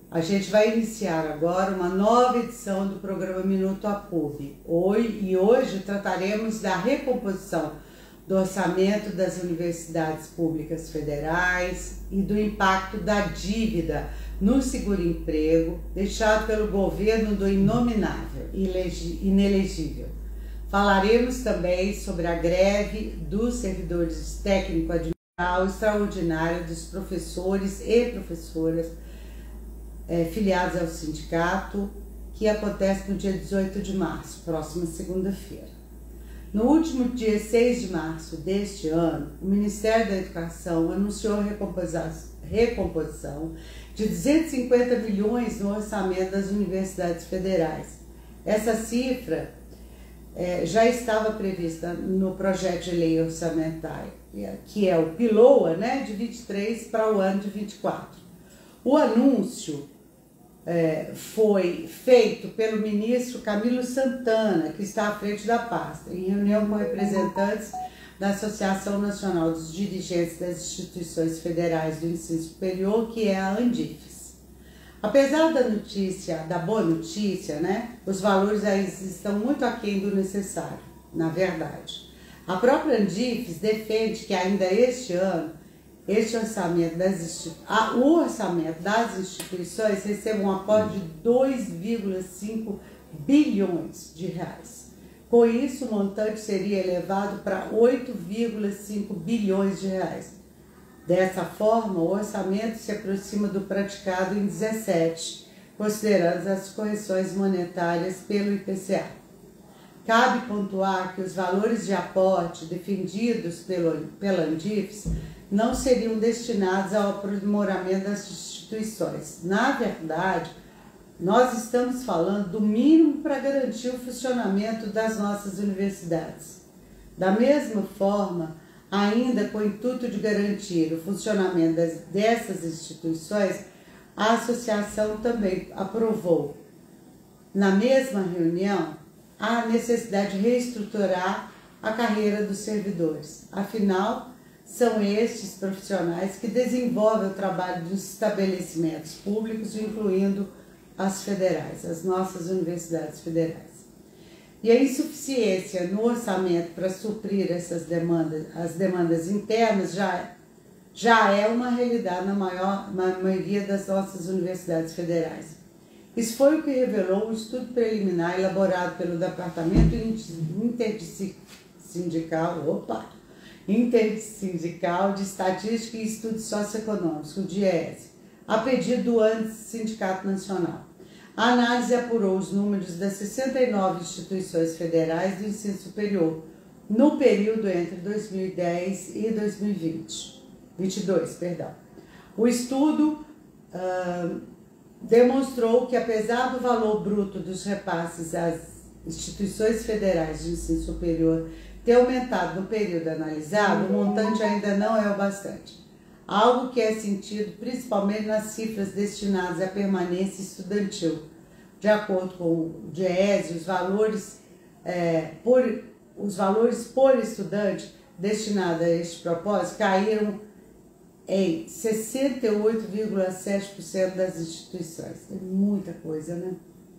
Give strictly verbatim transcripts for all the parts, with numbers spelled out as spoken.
A gente vai iniciar agora uma nova edição do programa Minuto APUB. Hoje, e hoje trataremos da recomposição do orçamento das universidades públicas federais e do impacto da dívida no seguro-emprego deixado pelo governo do inominável e inelegível. Falaremos também sobre a greve dos servidores técnico-administrativos extraordinária dos professores e professoras é, filiados ao sindicato, que acontece no dia dezoito de março, próxima segunda-feira. No último dia seis de março deste ano, o Ministério da Educação anunciou a recomposição de duzentos e cinquenta milhões no orçamento das universidades federais. Essa cifra é, já estava prevista no projeto de lei orçamentária, que é o PILOA, né, de vinte e três para o ano de vinte e quatro. O anúncio É, foi feito pelo ministro Camilo Santana, que está à frente da pasta, em reunião com representantes da Associação Nacional dos Dirigentes das Instituições Federais do Ensino Superior, que é a ANDIFES. Apesar da notícia, da boa notícia, né, os valores aí estão muito aquém do necessário, na verdade. A própria ANDIFES defende que ainda este ano Este orçamento das, ah, o orçamento das instituições recebe um aporte de dois vírgula cinco bilhões de reais. Com isso, o montante seria elevado para oito vírgula cinco bilhões de reais. Dessa forma, o orçamento se aproxima do praticado em dezessete, considerando as correções monetárias pelo I P C A. Cabe pontuar que os valores de aporte defendidos pelo, pela ANDIFES não seriam destinados ao aprimoramento das instituições. Na verdade, nós estamos falando do mínimo para garantir o funcionamento das nossas universidades. Da mesma forma, ainda com o intuito de garantir o funcionamento das, dessas instituições, a associação também aprovou, na mesma reunião, a necessidade de reestruturar a carreira dos servidores. Afinal, são estes profissionais que desenvolvem o trabalho dos estabelecimentos públicos, incluindo as federais, as nossas universidades federais. E a insuficiência no orçamento para suprir essas demandas, as demandas internas, já, já é uma realidade na, maior, na maioria das nossas universidades federais. Isso foi o que revelou um estudo preliminar elaborado pelo Departamento Intersindical, opa, Intersindical de Estatística e Estudos Socioeconômicos, o DIESE, a pedido do Sindicato Nacional. A análise apurou os números das sessenta e nove instituições federais do ensino superior no período entre dois mil e dez e dois mil e vinte, vinte e dois, perdão. O estudo uh, demonstrou que, apesar do valor bruto dos repasses às instituições federais de ensino superior ter aumentado no período analisado, o montante ainda não é o bastante. Algo que é sentido principalmente nas cifras destinadas à permanência estudantil. De acordo com o DIESE, os valores, é, por, os valores por estudante destinados a este propósito caíram em sessenta e oito vírgula sete por cento das instituições. É muita coisa, né?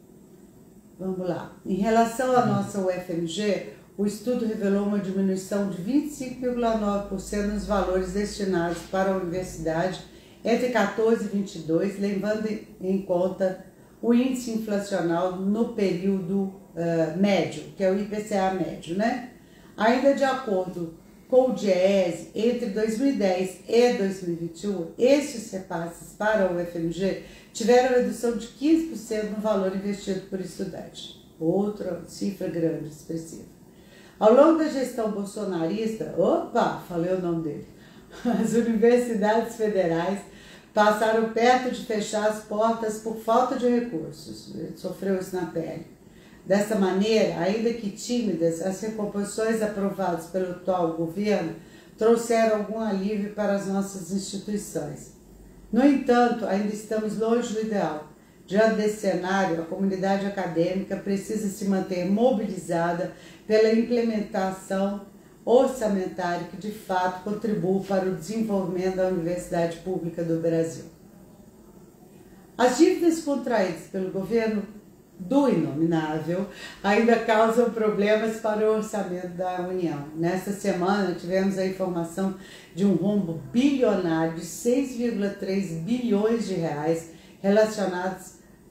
Vamos lá. Em relação à nossa U F M G, o estudo revelou uma diminuição de vinte e cinco vírgula nove por cento nos valores destinados para a universidade entre quatorze e vinte e dois, levando em conta o índice inflacional no período uh, médio, que é o I P C A médio, né? Ainda de acordo com o DIESE, entre dois mil e dez e dois mil e vinte e um, estes repasses para a U F M G tiveram redução de quinze por cento no valor investido por estudante. Outra cifra grande, expressiva. Ao longo da gestão bolsonarista, opa, falei o nome dele, as universidades federais passaram perto de fechar as portas por falta de recursos. Ele sofreu isso na pele. Dessa maneira, ainda que tímidas, as recomposições aprovadas pelo atual governo trouxeram algum alívio para as nossas instituições. No entanto, ainda estamos longe do ideal. Diante desse cenário, a comunidade acadêmica precisa se manter mobilizada pela implementação orçamentária que, de fato, contribua para o desenvolvimento da Universidade Pública do Brasil. As dívidas contraídas pelo governo do inominável ainda causam problemas para o orçamento da União. Nesta semana tivemos a informação de um rombo bilionário de seis vírgula três bilhões de reais relacionados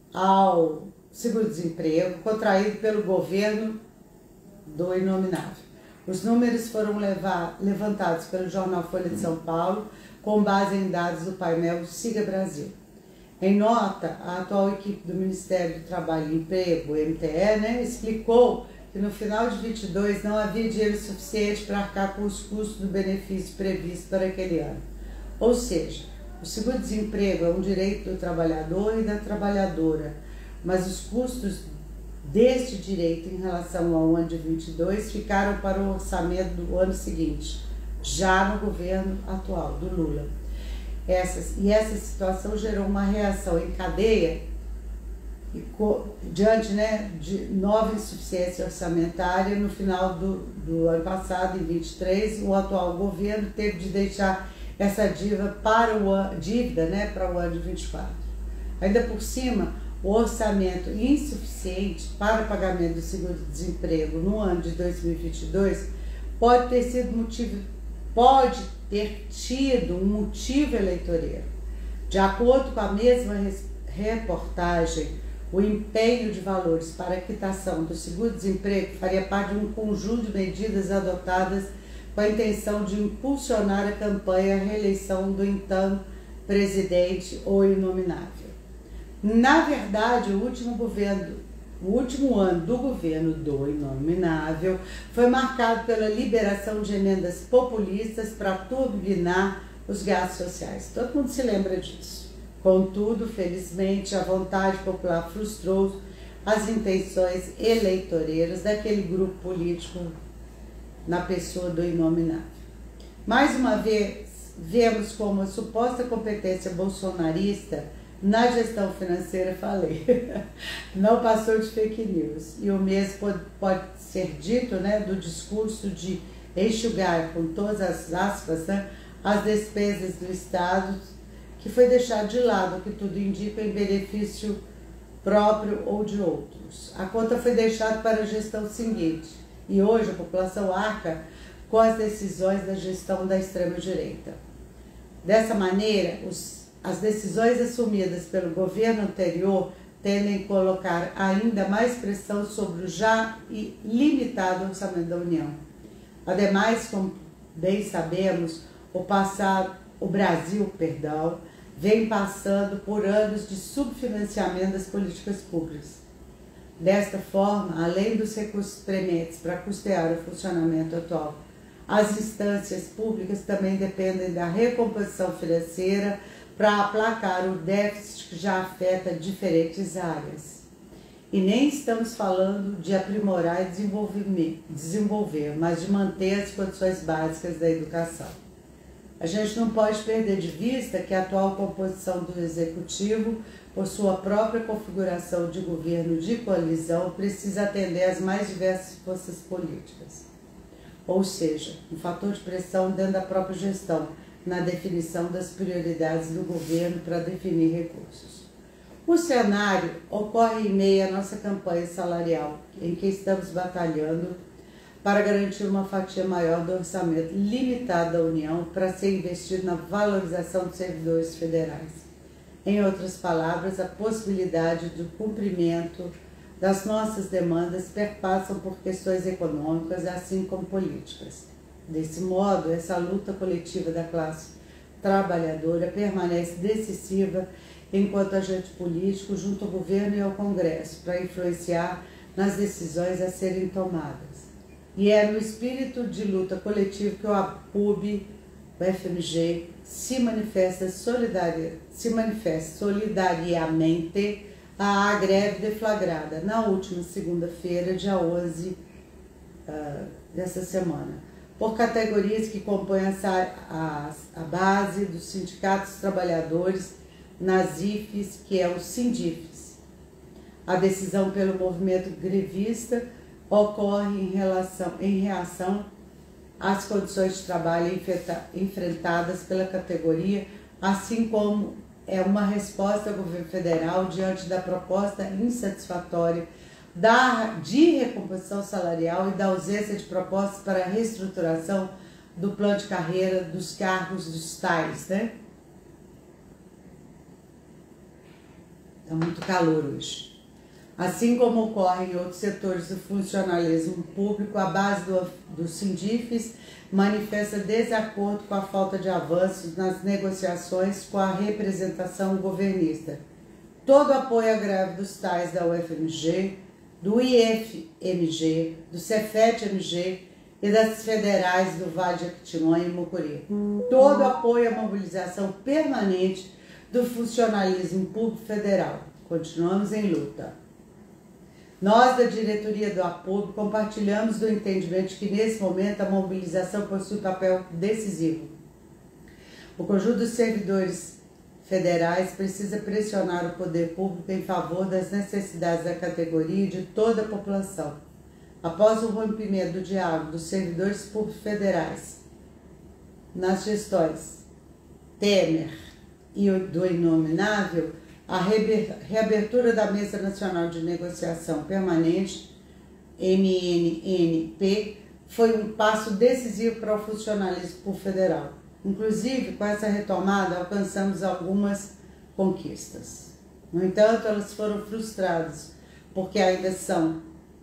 ao seguro-desemprego contraído pelo governo do inominável. Os números foram levar, levantados pelo jornal Folha de São Paulo com base em dados do painel Siga Brasil. Em nota, a atual equipe do Ministério do Trabalho e Emprego, M T E, né, explicou que no final de vinte e dois não havia dinheiro suficiente para arcar com os custos do benefício previsto para aquele ano. Ou seja, o seguro-desemprego é um direito do trabalhador e da trabalhadora, mas os custos deste direito em relação ao ano de vinte e dois ficaram para o orçamento do ano seguinte, já no governo atual, do Lula. Essas, e essa situação gerou uma reação em cadeia e, diante, né, de nova insuficiência orçamentária. No final do, do ano passado, em vinte e três, o atual governo teve de deixar essa dívida para o, ano, dívida, né, para o ano de vinte e quatro. Ainda por cima, o orçamento insuficiente para o pagamento do seguro-desemprego no ano de dois mil e vinte e dois pode ter sido motivo, pode ter tido um motivo eleitoreiro. De acordo com a mesma reportagem, o empenho de valores para a quitação do seguro-desemprego faria parte de um conjunto de medidas adotadas com a intenção de impulsionar a campanha à reeleição do então presidente ou inominável. Na verdade, o último governo, o último ano do governo do inominável foi marcado pela liberação de emendas populistas para turbinar os gastos sociais. Todo mundo se lembra disso. Contudo, felizmente, a vontade popular frustrou as intenções eleitoreiras daquele grupo político na pessoa do inominável. Mais uma vez, vemos como a suposta competência bolsonarista na gestão financeira, falei, não passou de fake news. E o mesmo pode, pode ser dito, né, do discurso de enxugar, com todas as aspas, né, as despesas do Estado, que foi deixado de lado, que tudo indica, em benefício próprio ou de outros. A conta foi deixada para a gestão seguinte, e hoje a população arca com as decisões da gestão da extrema-direita. Dessa maneira, os As decisões assumidas pelo governo anterior tendem a colocar ainda mais pressão sobre o já limitado orçamento da União. Ademais, como bem sabemos, o, passado, o Brasil perdão, vem passando por anos de subfinanciamento das políticas públicas. Desta forma, além dos recursos prementes para custear o funcionamento atual, as instâncias públicas também dependem da recomposição financeira para aplacar o déficit que já afeta diferentes áreas. E nem estamos falando de aprimorar e desenvolver, mas de manter as condições básicas da educação. A gente não pode perder de vista que a atual composição do Executivo, por sua própria configuração de governo de coalizão, precisa atender às mais diversas forças políticas. Ou seja, um fator de pressão dentro da própria gestão, na definição das prioridades do governo para definir recursos. O cenário ocorre em meio à nossa campanha salarial, em que estamos batalhando para garantir uma fatia maior do orçamento limitado da União para ser investido na valorização dos servidores federais. Em outras palavras, a possibilidade do cumprimento das nossas demandas perpassam por questões econômicas, assim como políticas. Desse modo, essa luta coletiva da classe trabalhadora permanece decisiva enquanto agente político junto ao governo e ao Congresso para influenciar nas decisões a serem tomadas. E é no espírito de luta coletiva que o APUB, o F M G, se manifesta, solidaria, se manifesta solidariamente à greve deflagrada na última segunda-feira, dia onze uh, dessa semana, por categorias que compõem a, a, a base dos sindicatos trabalhadores nas I F Es, que é o Sindifes. A decisão pelo movimento grevista ocorre em, relação, em reação às condições de trabalho enfrentadas pela categoria, assim como é uma resposta ao governo federal diante da proposta insatisfatória da, de recomposição salarial e da ausência de propostas para a reestruturação do plano de carreira dos cargos dos tais, né? Está muito calor hoje. Assim como ocorre em outros setores do funcionalismo público, a base do, do Sindifes manifesta desacordo com a falta de avanços nas negociações com a representação governista. Todo apoio à greve dos tais da U F M G, do I F M G, do Cefet M G e das federais do Vale de Jequitinhonha e Mucuri. Todo apoio à mobilização permanente do funcionalismo público federal. Continuamos em luta. Nós, da diretoria do APUB, compartilhamos do entendimento de que, nesse momento, a mobilização possui papel decisivo. O conjunto dos servidores federais precisa pressionar o poder público em favor das necessidades da categoria e de toda a população. Após o rompimento do diálogo dos servidores públicos federais nas gestões Temer e do Inominável, a reabertura da Mesa Nacional de Negociação Permanente, M N N P, foi um passo decisivo para o funcionalismo público federal. Inclusive, com essa retomada, alcançamos algumas conquistas. No entanto, elas foram frustradas, porque ainda são,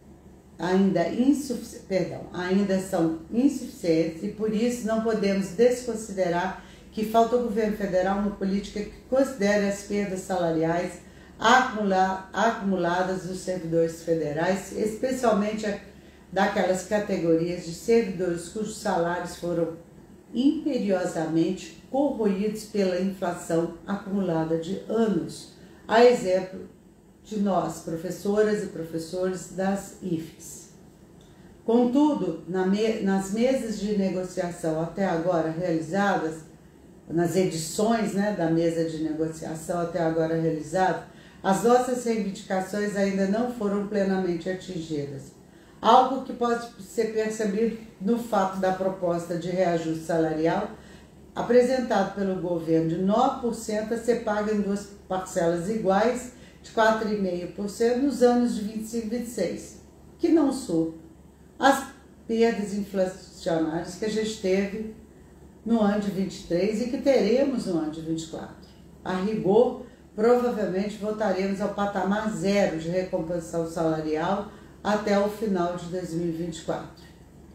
ainda, insufici- perdão, ainda são insuficientes e, por isso, não podemos desconsiderar que falta ao governo federal uma política que considere as perdas salariais acumula, acumuladas dos servidores federais, especialmente daquelas categorias de servidores cujos salários foram imperiosamente corroídos pela inflação acumulada de anos, a exemplo de nós, professoras e professores das I F Es. Contudo, na me, nas mesas de negociação até agora realizadas, nas edições, né, da mesa de negociação até agora realizada, as nossas reivindicações ainda não foram plenamente atingidas. Algo que pode ser percebido no fato da proposta de reajuste salarial apresentado pelo governo de nove por cento a ser paga em duas parcelas iguais de quatro vírgula cinco por cento nos anos de vinte e cinco e vinte e seis, que não supram as perdas inflacionárias que a gente teve no ano de vinte e três e que teremos no ano de vinte e quatro. A rigor, provavelmente voltaremos ao patamar zero de recomposição salarial até o final de dois mil e vinte e quatro.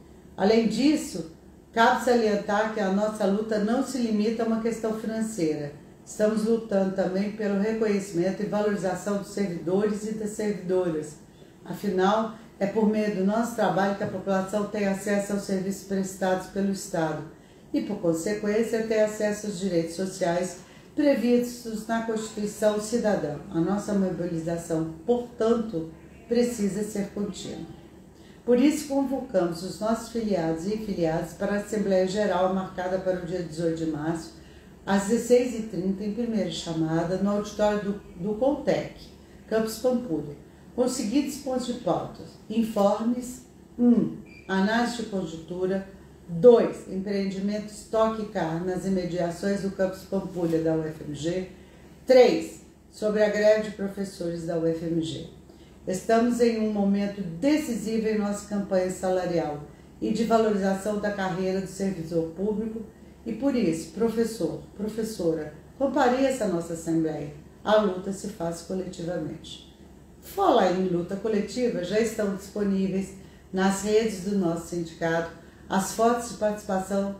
Além disso, cabe salientar que a nossa luta não se limita a uma questão financeira. Estamos lutando também pelo reconhecimento e valorização dos servidores e das servidoras. Afinal, é por meio do nosso trabalho que a população tem acesso aos serviços prestados pelo Estado e, por consequência, ter acesso aos direitos sociais previstos na Constituição Cidadã. A nossa mobilização, portanto, precisa ser contínua. Por isso, convocamos os nossos filiados e filiadas para a Assembleia Geral marcada para o dia dezoito de março, às dezesseis e trinta, em primeira chamada, no auditório do, do Coltec, Campus Pampulha, com os seguintes pontos de pauta: informes, um. Análise de conjuntura, dois. Empreendimento Stock Car nas imediações do Campus Pampulha da U F M G, três. Sobre a greve de professores da U F M G. Estamos em um momento decisivo em nossa campanha salarial e de valorização da carreira do servidor público e, por isso, professor, professora, compareça à nossa Assembleia. A luta se faz coletivamente. Falar em luta coletiva, já estão disponíveis nas redes do nosso sindicato as fotos de participação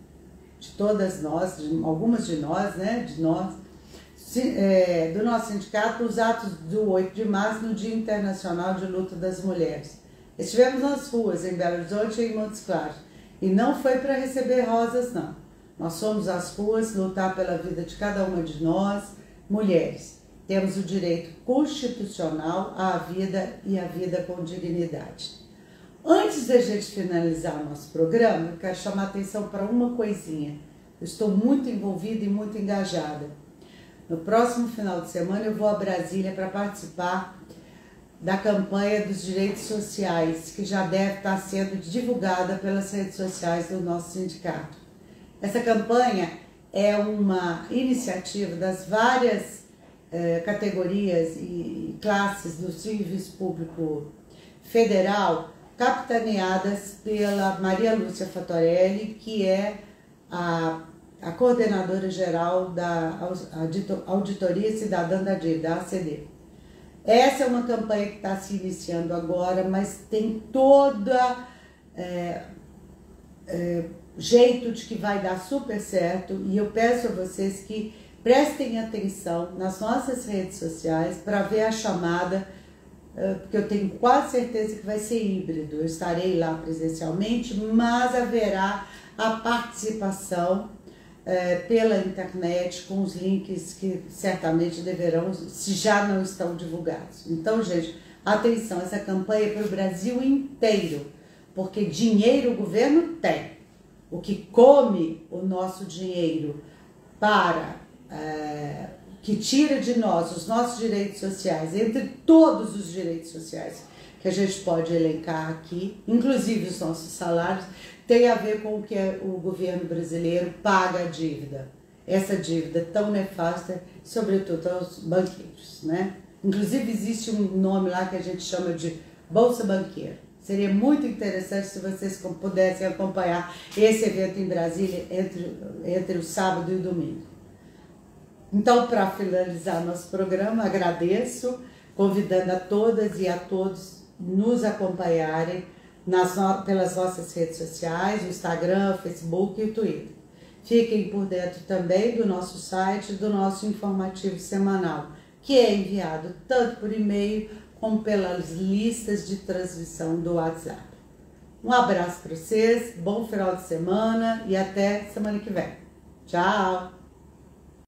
de todas nós, de algumas de nós, né, de nós, é, do nosso sindicato, os atos do oito de março, no Dia Internacional de Luta das Mulheres. Estivemos nas ruas, em Belo Horizonte e em Montes Claros, e não foi para receber rosas, não. Nós fomos às ruas lutar pela vida de cada uma de nós, mulheres. Temos o direito constitucional à vida e à vida com dignidade. Antes da gente finalizar o nosso programa, eu quero chamar a atenção para uma coisinha. Eu estou muito envolvida e muito engajada. No próximo final de semana eu vou a Brasília para participar da campanha dos direitos sociais, que já deve estar sendo divulgada pelas redes sociais do nosso sindicato. Essa campanha é uma iniciativa das várias eh, categorias e classes do serviço público federal, capitaneadas pela Maria Lúcia Fattorelli, que é a, a coordenadora geral da Auditoria Cidadã da Dívida, a A C D. Essa é uma campanha que está se iniciando agora, mas tem toda é, é, jeito de que vai dar super certo, e eu peço a vocês que prestem atenção nas nossas redes sociais para ver a chamada, porque eu tenho quase certeza que vai ser híbrido. Eu estarei lá presencialmente, mas haverá a participação é, pela internet com os links que certamente deverão, se já não estão divulgados. Então, gente, atenção, essa campanha é para o Brasil inteiro, porque dinheiro o governo tem. O que come o nosso dinheiro para... É, que tira de nós os nossos direitos sociais, entre todos os direitos sociais que a gente pode elencar aqui, inclusive os nossos salários, tem a ver com o que o governo brasileiro paga a dívida. Essa dívida tão nefasta, sobretudo aos banqueiros, né? Inclusive existe um nome lá que a gente chama de Bolsa Banqueira. Seria muito interessante se vocês pudessem acompanhar esse evento em Brasília entre, entre o sábado e o domingo. Então, para finalizar nosso programa, agradeço, convidando a todas e a todos nos acompanharem nas no... pelas nossas redes sociais, o Instagram, o Facebook e o Twitter. Fiquem por dentro também do nosso site, do nosso informativo semanal, que é enviado tanto por e-mail como pelas listas de transmissão do WhatsApp. Um abraço para vocês, bom final de semana e até semana que vem. Tchau!